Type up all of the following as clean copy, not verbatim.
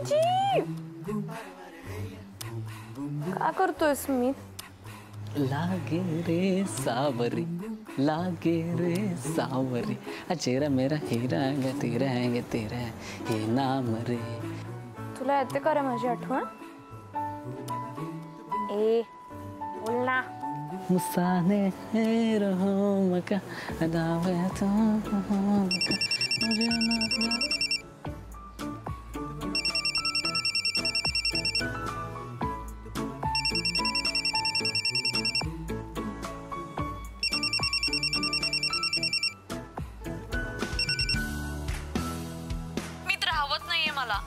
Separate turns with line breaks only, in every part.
क्या करतोय स्मित?
लागे रे सावरी, लागे रे सावरी, चेहरा मेरा हीरा है तेरा है तेरा ये नाम रे.
तुला येते का रे माझी आठवण? ए बोल ना.
मुसाने रहो मका दावे तो मुझे ना.
मला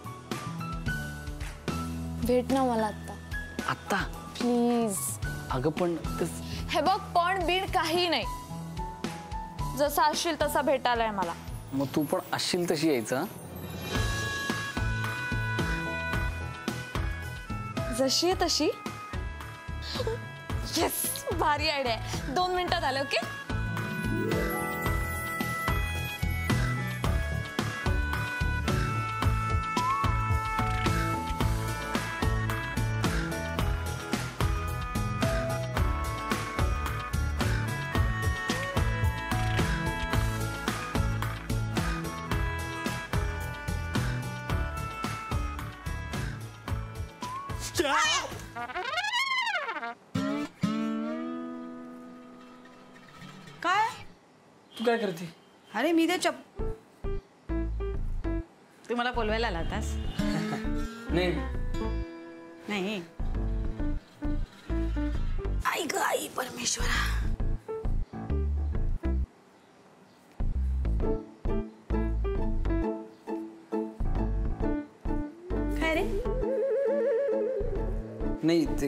भेट ना मला आता.
आता
प्लीज.
अगं पण
हे बघ पण बीड काही नाही. जसा असशील तसा भेटायलाय मला.
मग तू पण असशील तशी यायचं.
जशी आहे तशी. येस भारी आयडिया आहे. 2 मिनिटात आले. ओके.
काय
तू काय करते?
अरे मी ते तू मला बोलवायला आलास?
नाही
नाही. आई ग आई परमेश्वरा. काय रे?
नाही ते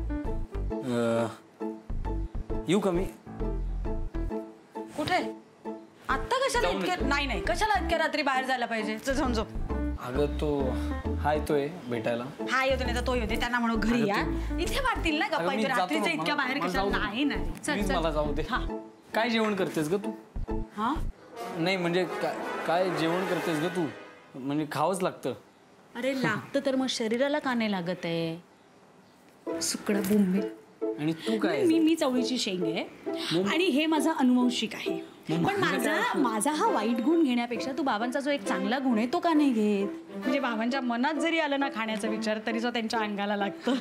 येऊ का मी?
कुठे? आत्ता कशाला इतक्या? नाही नाही कशाला इतक्या रात्री बाहेर जायला पाहिजे? जाऊन झोप.
अगं तो हा येतोय भेटायला.
हा येतो नाही तर तो येते. त्यांना म्हणून घरी या. इथे वाटतील ना गप्पा. रात्रीचं इतक्या बाहेर कशाला? नाही नाही चल चल
मला जाऊ दे. काय जेवण करतेस ग तू?
हा
नाही म्हणजे काय जेवण करतेस ग तू? म्हणजे खावंच लागतं.
अरे लागतं तर मग शरीराला का नाही लागत आहे? सुकडा बोंबे.
आणि तू काय?
मी चवळीची शेंग आहे आणि हे माझं अनुवंशिक आहे. पण माझा हा वाईट गुण घेण्यापेक्षा तू बाबांचा जो एक चांगला गुण आहे तो का नाही घेत? म्हणजे बाबांच्या मनात जरी आलं ना खाण्याचा विचार तरी जो त्यांच्या अंगाला लागतो.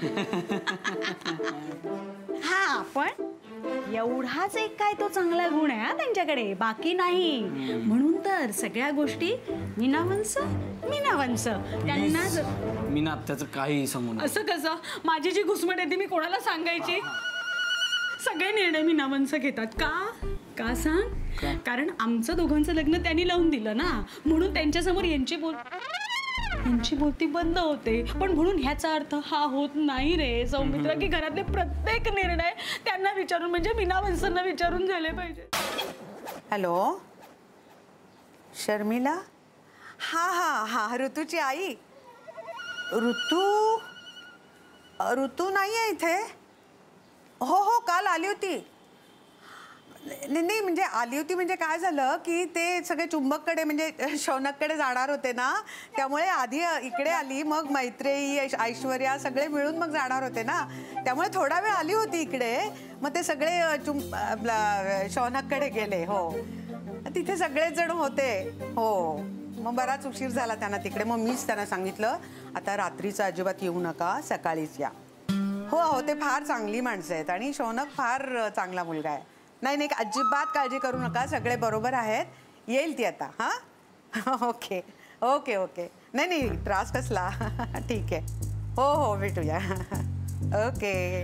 हा पण एवढाच एक काय तो चांगला गुण आहे त्यांच्याकडे, बाकी नाही. म्हणून तर सगळ्या गोष्टी मीनावंश त्यांना.
मीना त्याचं काही सांगू नये.
असं कसं? माझी जी घुसमट येते मी कोणाला सांगायची? सगळे निर्णय मीनावंश घेतात का? का सांग? कारण आमचं दोघांचं लग्न त्यांनी लावून दिलं ना, म्हणून त्यांच्यासमोर यांची बोलती बंद होते. पण म्हणून ह्याचा अर्थ हा होत नाही रे सौमित्रा की घरातले प्रत्येक निर्णय त्यांना विचारून म्हणजे मीनावंशांना विचारून झाले पाहिजे.
हॅलो शर्मिला. हा हा हा ऋतूची आई. ऋतू नाही आहे इथे. हो हो काल आली होती. नाही म्हणजे आली होती म्हणजे काय झालं की ते सगळे चुंबककडे म्हणजे शौनककडे जाणार होते ना, त्यामुळे आधी इकडे आली. मग मैत्रेयी ऐश्वर्या सगळे मिळून मग जाणार होते ना, त्यामुळे थोडा वेळ आली होती इकडे. मग ते सगळे शौनककडे गेले. हो तिथे सगळेच जण होते. हो मग बराच उशीर झाला त्यांना तिकडे. मग मीच त्यांना सांगितलं आता रात्रीचं अजिबात येऊ नका, सकाळीच या. हो हो ते फार चांगली माणसं आहेत आणि शौनक फार चांगला मुलगा आहे. नाही नाही अजिबात काळजी करू नका, सगळे बरोबर आहेत. येईल ती आता. हां ओके ओके ओके. नाही नाही त्रास कसला. ठीक आहे. हो हो भेटूया. ओके.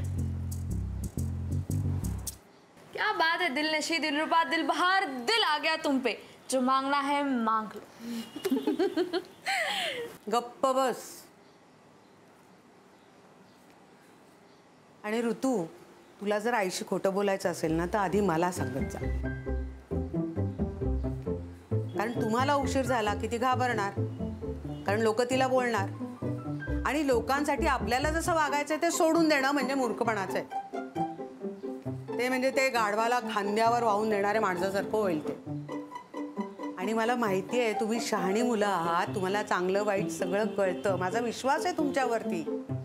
क्या बात है. दिल नशी दिल रुबा दिल बहार दिल आ गया तुम पे. जो मांगना है मांग लो.
गप्प बस. आणि ऋतू तुला जर आईशी खोटं बोलायचं असेल ना तर आधी मला सांगत जा, कारण तुम्हाला उशीर झाला की ती घाबरणार, कारण लोक तिला बोलणार. आणि लोकांसाठी आपल्याला जसं वागायचंय ते सोडून देणं म्हणजे मूर्खपणाचं आहे. ते म्हणजे ते गाढवाला खांद्यावर वाहून देणाऱ्या माणसासारखं होईल ते. आणि मला माहिती आहे तुम्ही शहाणी मुलं आहात, तुम्हाला चांगलं वाईट सगळं कळतं. माझा विश्वास आहे तुमच्यावरती.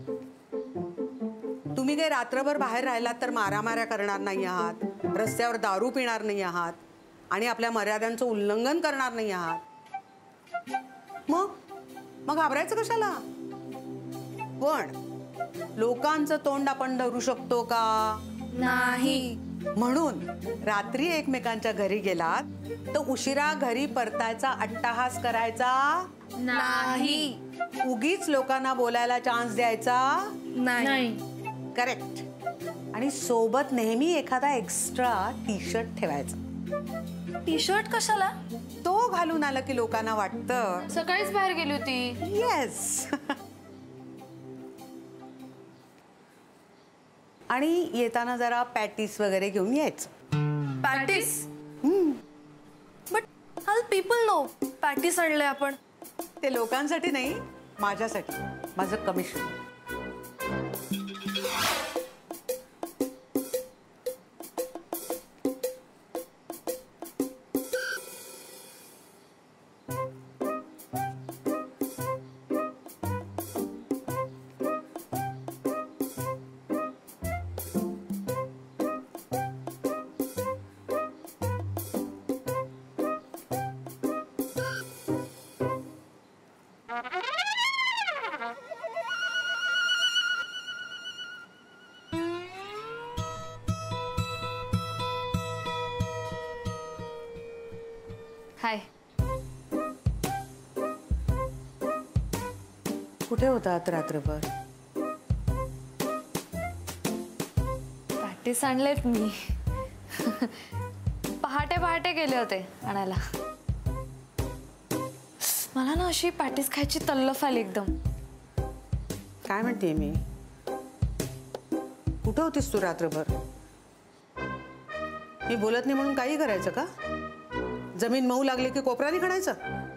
तुम्ही काही रात्रभर बाहेर राहिलात तर मारामाऱ्या करणार नाही आहात, रस्त्यावर दारू पिणार नाही आहात आणि आपल्या मर्यादांचं उल्लंघन करणार नाही आहात. मग घाबरायचं कशाला? पण लोकांचं तोंड आपण धरू शकतो का?
नाही.
म्हणून रात्री एकमेकांच्या घरी गेलात तर उशिरा घरी परतायचा अट्टाहास करायचा
नाही.
उगीच लोकांना बोलायला चान्स द्यायचा
नाही.
करेक्ट. आणि सोबत नेहमी एखादा एक्स्ट्रा टी शर्ट ठेवायचा.
टी शर्ट कशाला?
तो घालून आला की लोकांना वाटतं
सकाळीच बाहेर गेली होती.
येस. आणि येताना जरा पॅटीस वगैरे घेऊन यायचं.
Patties? But hall people no patties आणले आपण.
ते लोकांसाठी नाही, माझ्यासाठी, माझं कमिशन.
हाय.
कुठे होतात रात्रभर?
पॅटीस आणलेत मी. पहाटे गेले होते आणायला. मला ना अशी पॅटीस खायची तल्लफ आली एकदम.
काय म्हणते मी? कुठे होतीस तू रात्रभर? मी बोलत नाही म्हणून काही करायचं का? जमीन मऊ लागली की कोपराने खणायचं?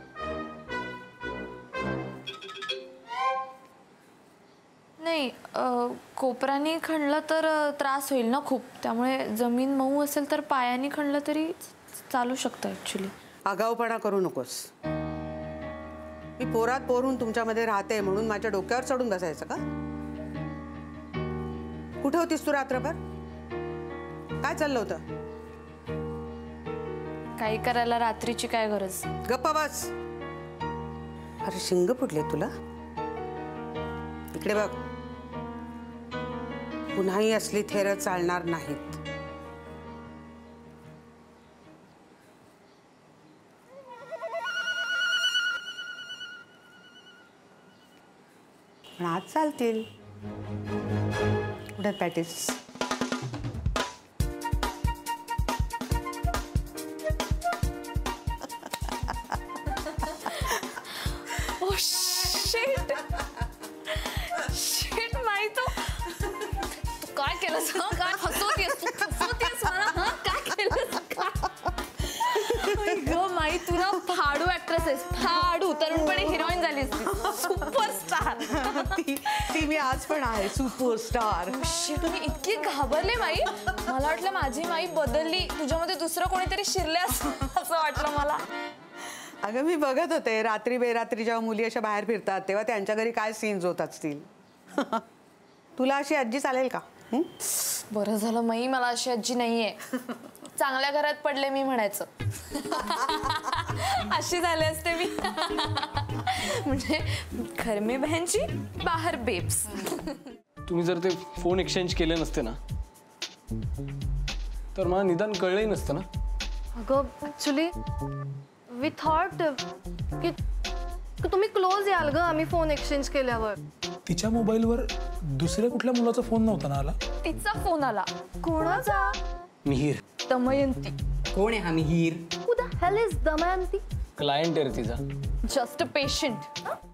नाही, कोपरानी खणलं तर त्रास होईल ना खूप. त्यामुळे जमीन मऊ असेल तर पायानी खणलं तरी चालू शकतं ऍक्च्युली.
आगाऊपणा करू नकोस. मी पोरात पोरून तुमच्यामध्ये राहते म्हणून माझ्या डोक्यावर चढून बसायचं का? कुठे होतीस तू रात्रभर? काय चाललं होतं?
काही करायला रात्रीची काय गरज?
गप्पा बस. अरे शिंग फुटले तुला. इकडे बघ, पुन्हाही असली थेर चालणार नाहीत. पण आज चालतील. कुठे पॅटीस?
शिट माही तू काय केलंस? काय फसवतेस मला? काय केलंस? ग माही तुला फाडू ऍक्ट्रेस आहेस. फाडू. तरुणपणे हिरोईन झालीस. सुपरस्टार.
ती मी आज पण आहे सुपरस्टार.
शिट, तुम्ही इतकी घाबरले माई. मला वाटलं माझी माई बदलली, तुझ्यामध्ये दुसरं कोणीतरी शिरले असं वाटलं मला.
अगं मी बघत होते रात्री बेरात्री जेव्हा मुली अशा बाहेर फिरतात तेव्हा त्यांच्या घरी काय सीन्स होत असतील. तुला अशी आजी चालेल का?
बरं झालं माई मला अशी आजी नाहीये. चांगल्या घरात पडले मी म्हणायचं. अशी झाले असते मी. म्हणजे घर में बहनची बाहेर बेब्स.
तुम्ही जर ते फोन एक्सचेंज केले नसते ना तर मला निदान कळलंही नसतं ना.
अगं ऍक्च्युली वी थॉट की तुम्ही क्लोज याल ग आम्ही फोन एक्सचेंज केल्यावर.
तिच्या मोबाईलवर दुसऱ्या कुठल्या मुलाचा फोन नव्हता ना आला?
तिचा फोन आला.
कोणाचा?
मिहीर.
दमयंती.
कोण आहे हा Mihir?
Who the hell is Damayanti?
Client आहे रे तिचा.
Just a patient.